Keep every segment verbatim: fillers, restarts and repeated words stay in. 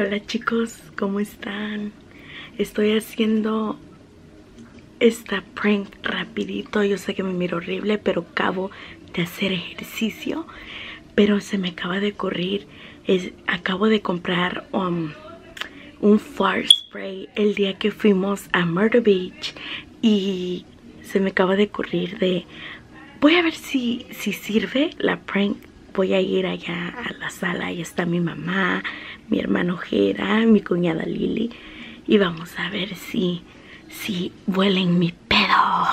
Hola chicos, ¿cómo están? Estoy haciendo esta prank rapidito. Yo sé que me miro horrible, pero acabo de hacer ejercicio. Pero se me acaba de ocurrir, es, acabo de comprar um, un fart spray el día que fuimos a Murder Beach. Y se me acaba de ocurrir de, voy a ver si, si sirve la prank. Voy a ir allá a la sala, ahí está mi mamá, mi hermano Jera, mi cuñada Lili. Y vamos a ver si, si huelen mi pedo.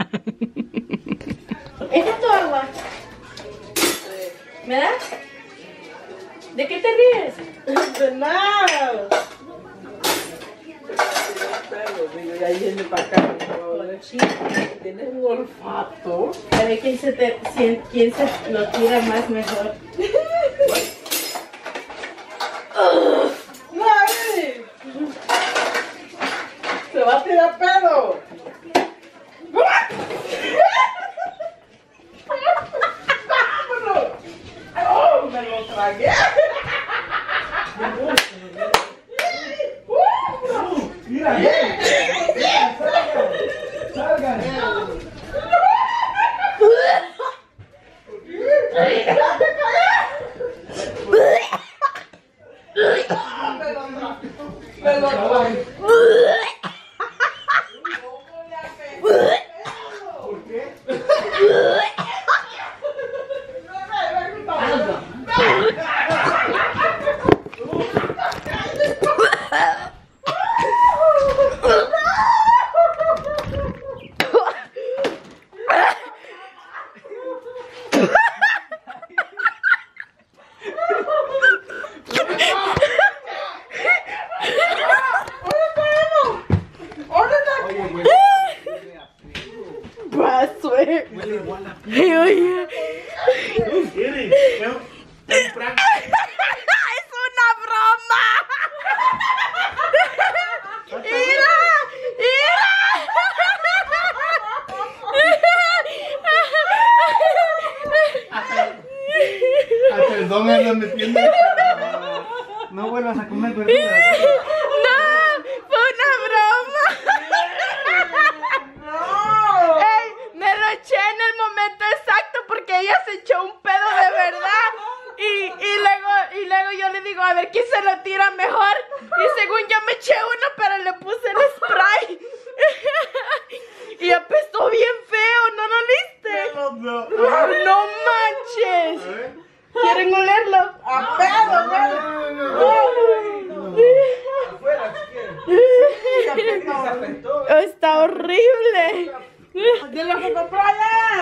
¿Esta es tu agua? ¿Me das? ¿De qué te ríes? De nada. Ya viene para acá. Tienes un olfato. A ver quién se, te, quién, quién se lo tira más mejor. ¡Ay! Se va a tirar pedo. ¡Vámonos! ¡Oh! Me lo tragué. Mira, salgan. Me lo tragué. ¿Por qué? Perdón, ando metiendo. No vuelvas a comer verduras. No, fue una broma. No. Ey, me lo eché en el momento exacto porque ella se echó un pedo de verdad. Y, y, luego, y luego yo le digo, a ver quién se lo tira mejor. Y según yo me eché uno, pero le puse el spray. Y apestó bien feo, ¿no lo viste? No, no. No manches. ¿Quieren olerlo? A pedo, güey. Afuera, si quieren. Está horrible. ¡De la copa playa!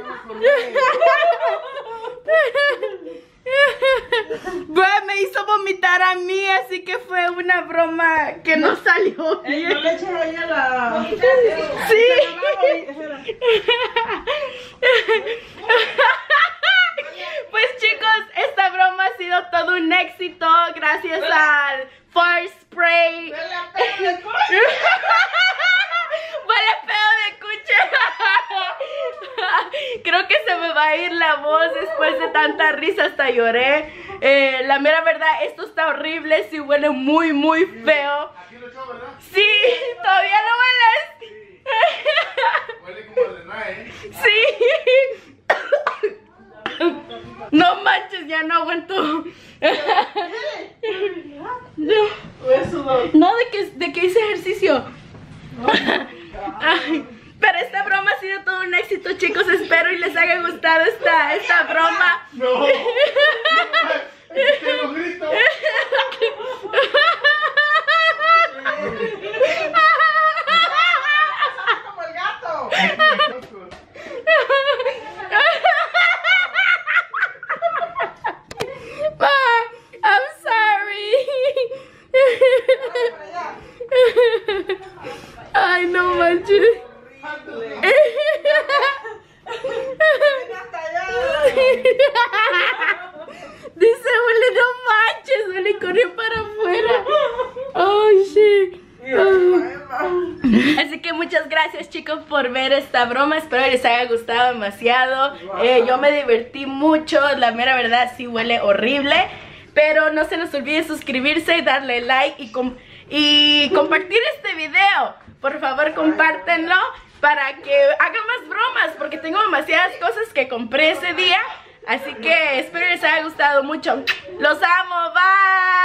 Bueno, me hizo vomitar a mí, así que fue una broma que no salió bien. No le eché ahí a la... Sí. Pues chicos, esta broma ha sido todo un éxito gracias al fart spray. Huele feo de cuche. Creo que se me va a ir la voz después de tanta risa, hasta lloré. Eh, la mera verdad, esto está horrible, sí huele muy muy feo. Aquí lo echó, ¿verdad? Sí, todavía no hueles. Huele como de nada, ¿eh? Sí. No manches, ya no aguanto. No, de que, de que hice ejercicio. Ay, pero esta broma ha sido todo un éxito, chicos. Espero y les haya gustado esta, esta broma. No. Te lo grito. Como el gato. I'm sorry. Ay, no manches. Dice Uli, no manches, Uli corrió para afuera. Ay, sí. Así que muchas gracias chicos por ver esta broma. Espero les haya gustado demasiado. eh, Yo me divertí mucho. La mera verdad sí huele horrible, Pero no se nos olvide suscribirse, darle like y, com y compartir este video. Por favor, compártenlo para que hagan más bromas, porque tengo demasiadas cosas que compré ese día. Así que espero les haya gustado mucho. Los amo, bye.